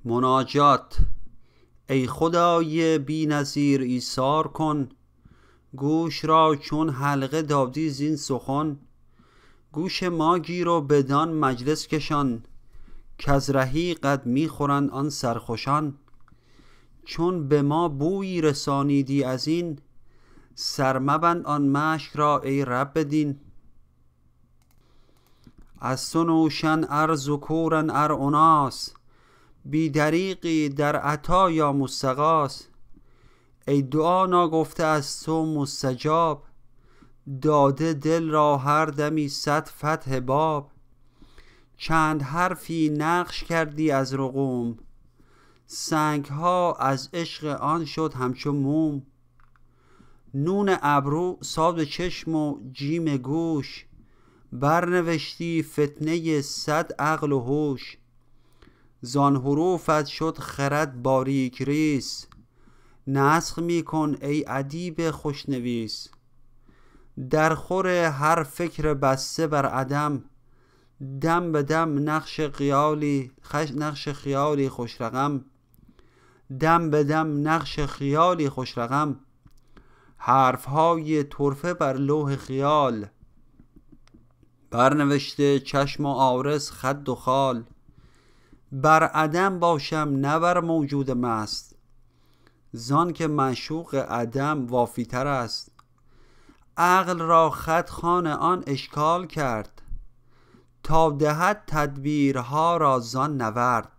مناجات. ای خدای بی نظیر ایثار کن، گوش را چون حلقه دادی زین سخن. گوش ما گیر و بدان مجلس کشان، کز رحیقت می خورند آن سرخوشان. چون به ما بویی رسانیدی از این، سر مبند آن مشک را ای رب دین. از تو نوشن ار ذکورن ار اناس، بی دریغی در عطا یا مستغاث. ای دعا ناگفته از تو مستجاب، داده دل را هر دمی صد فتح باب. چند حرفی نقش کردی از رقوم، سنگ ها از عشق آن شد همچو موم. نون ابرو صاد چشم و جیم گوش، برنوشتی فتنه صد عقل و هوش. زان حروفت شد خرد باریک ریس، نسخ می کن ای ادیب خوشنویس. در خور هر فکر بسته بر عدم، دم به دم نقش خیالی خوش رقم. دم به دم نقش خیالی خوش رقم. حرف های طرفه بر لوح خیال، برنوشته چشم و عارض خد و خال. بر عدم باشم نه بر موجود مست، زان که معشوق عدم وافی تر است. عقل را خط خوان آن اشکال کرد، تا دهد تدبیرها را زان نورد.